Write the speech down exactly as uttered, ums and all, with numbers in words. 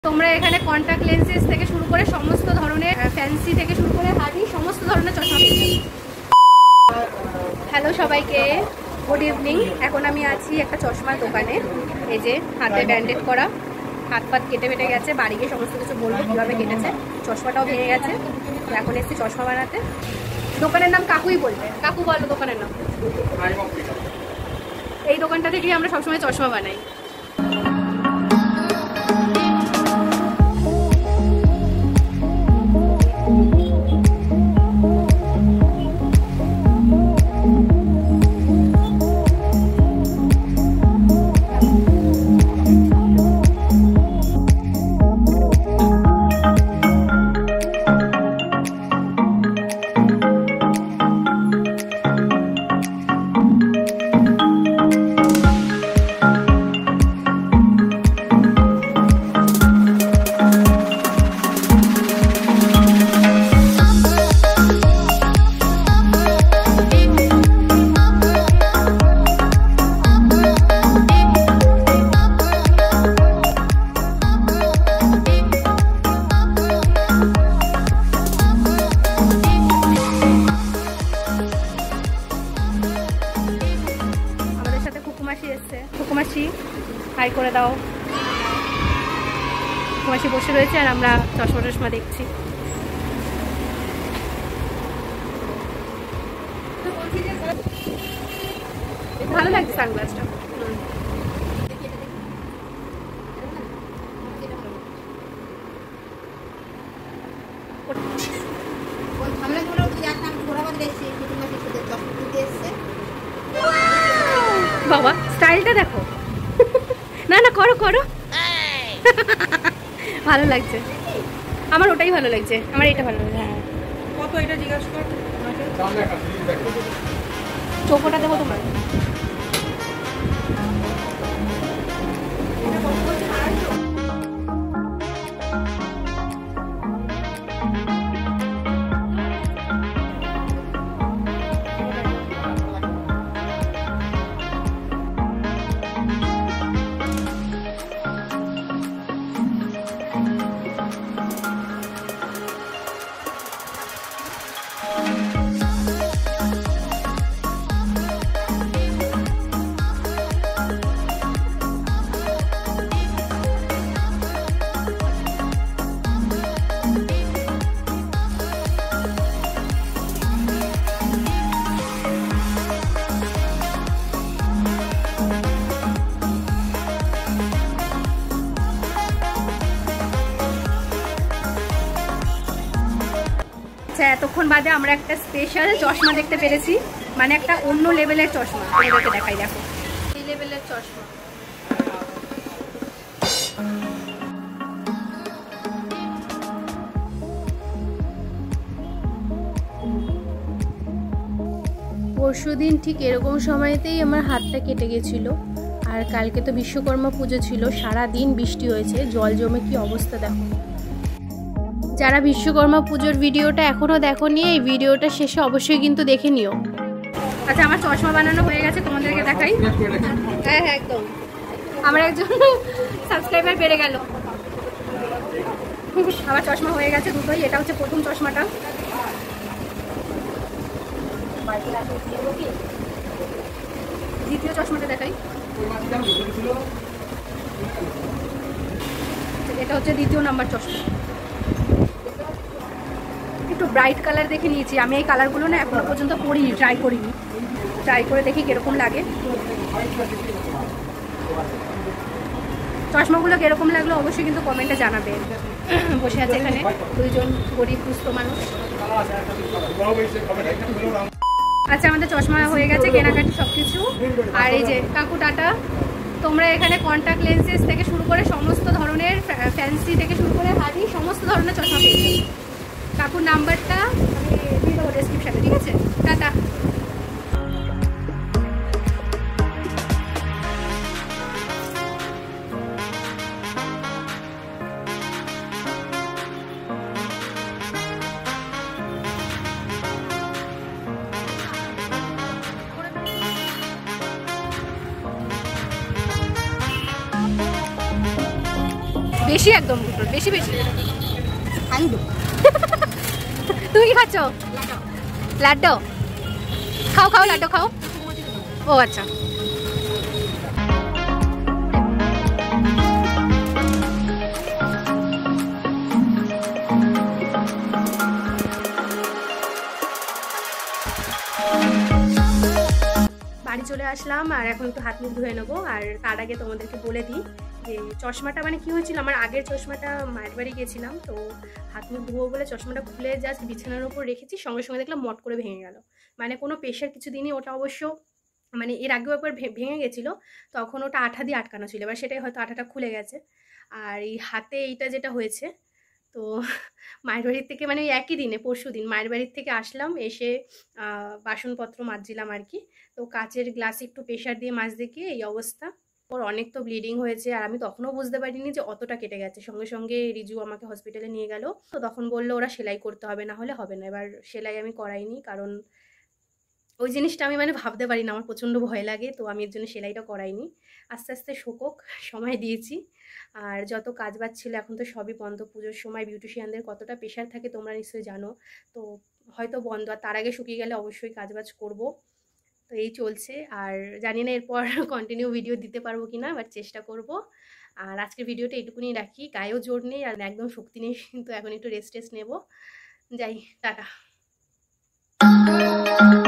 তোমরা এখানে contact lenses থেকে শুরু করে সমস্ত ধরনের ফ্যান্সি থেকে শুরু করে হার্ডি সমস্ত ধরনের চশমা পেয়ে যাবে। হ্যালো সবাইকে, গুড ইভিনিং। এখন আমি আছি একটা চশমার দোকানে। এই যে হাতে ব্যান্ডেড করা, হাত পাত কেটে বেটে গেছে, বাড়ি গিয়ে সমস্ত কিছু বলবো কীভাবে কেটেছে। চশমাটাও ভেঙে গেছে, তো এখন এসেছি চশমা বানাতে। দোকানের নাম কাকুই বলবে। কাকু বলো দোকানের নাম। এই দোকানটা থেকেই আমরা সবসময় চশমা বানাই। কুকুমাসি হাই করে দাও। কুকুমাসি বসে রয়েছে আর আমরা চশমা টশমা দেখছি। ভালো লাগছে সানগ্লাসটা। বাবা স্টাইলটা দেখো। না না করো করো, ভালো লাগছে আমার, ওটাই ভালো লাগছে আমার, এটা ভালো লাগছে। হ্যাঁ কত এটা জিজ্ঞাসা কর। চৌকোটা দেবো তোমার। এতক্ষণ বাদে আমরা একটা স্পেশাল চশমা দেখতে পেরেছি, মানে একটা অন্য লেভেলের চশমা। তোমাদেরকে দেখাই, দেখো এই লেভেলের চশমা। পরশুদিন ঠিক এরকম সময়তেই আমার হাতটা কেটে গেছিল। আর কালকে তো বিশ্বকর্মা পুজো ছিল, সারা দিন বৃষ্টি হয়েছে, জল জমে কি অবস্থা দেখো। যারা বিশ্বকর্মা পুজোর ভিডিওটা এখনও দেখোনি, এই ভিডিওটা শেষে অবশ্যই কিন্তু দেখে নিও। আচ্ছা আমার চশমা বানানো হয়ে গেছে, তোমাদেরকে দেখাই। হ্যাঁ হ্যাঁ একদম, আমার একজন সাবস্ক্রাইবার বেড়ে গেল। আমার চশমা হয়ে গেছে দুটোই। এটা হচ্ছে প্রথম চশমাটা। দ্বিতীয় চশমাটা দেখাই। এটা হচ্ছে দ্বিতীয় নাম্বার চশমা। একটু ব্রাইট কালার দেখে নিয়েছি আমি। এই কালারগুলো না এখনো পর্যন্ত পরিনি, ট্রাই করিনি। ট্রাই করে দেখি কিরকম লাগে। চশমাগুলো কিরকম লাগলো অবশ্যই কিন্তু কমেন্টে জানাবে। বসে আছে এখানে দুইজন গরিব দুস্থ মানুষ। আচ্ছা আমাদের চশমা হয়ে গেছে, কেনাকাটি সব কিছু। আর এই যে কাকু টাটা। তোমরা এখানে কন্টাক্ট লেন্সেস থেকে শুরু করে সমস্ত ধরনের ফ্যান্সি থেকে শুরু করে হার্ডি সমস্ত ধরনের চশমা পেয়ে যাবে। কাকুর নাম্বারটা আমি দিয়ে দেবো ডেসক্রিপশানে, ঠিক আছে? টাটা। বেশি একদম দুটো বেশি বেশি তুমি কি খাচ্ছ? লাড্ডু খাও খাও লাড্ডু খাও। ও আচ্ছা বাড়ি চলে আসলাম আর এখন একটু হাত মুখ ধুয়ে নেবো। আর তার আগে তোমাদেরকে বলে দিই যে চশমাটা মানে কি হয়েছিল, আমার আগের চশমাটা মায়ের বাড়ি গেছিলাম, তো হাত মুখ ধুবো বলে চশমাটা খুলে জাস্ট বিছানার উপর রেখেছি, সঙ্গে সঙ্গে দেখলাম মট করে ভেঙে গেল। মানে কোনো প্রেশার কিছু দিনই, ওটা অবশ্য মানে এর আগেও একবার ভেঙে গেছিলো, তখন ওটা আঠা দিয়ে আটকানো ছিল, এবার সেটাই হয়তো আঠাটা খুলে গেছে। আর এই হাতে এইটা যেটা হয়েছে, তো মায়ের বাড়ির থেকে মানে ওই একই দিনে পরশু দিন মায়ের বাড়ির থেকে আসলাম, এসে বাসনপত্র মাজছিলাম আর কি, তো কাচের গ্লাসে একটু প্রেশার দিয়ে মাজতে গিয়ে এই অবস্থা। ওর অনেক তো ব্লিডিং হয়েছে, আর আমি তখনও বুঝতে পারিনি যে অতটা কেটে গেছে। সঙ্গে সঙ্গে রিজু আমাকে হসপিটালে নিয়ে গেল, তো তখন বললো ওরা সেলাই করতে হবে, না হলে হবে না। এবার সেলাই আমি করাইনি, কারণ ওই জিনিসটা আমি মানে ভাবতে পারি না, আমার প্রচণ্ড ভয় লাগে, তো আমি এর জন্য সেলাইটা করাইনি। আস্তে আস্তে শোকক, সময় দিয়েছি। আর যত কাজ বাজ ছিল এখন তো সবই বন্ধ, পুজোর সময় বিউটিশিয়ানদের কতটা প্রেশার থাকে তোমরা নিশ্চয়ই জানো, তো হয়তো বন্ধ। আর তার আগে শুকিয়ে গেলে অবশ্যই কাজ বাজ করবো। তো এই চলছে, আর জানি না এরপর কন্টিনিউ ভিডিও দিতে পারবো কি না, বাট চেষ্টা করব। আর আজকের ভিডিওটা এইটুকুনি রাখি, গায়েও জোর নেই আর একদম শক্তি নেই, কিন্তু এখন একটু রেস্ট টেস্ট নেবো। যাই, টাটা।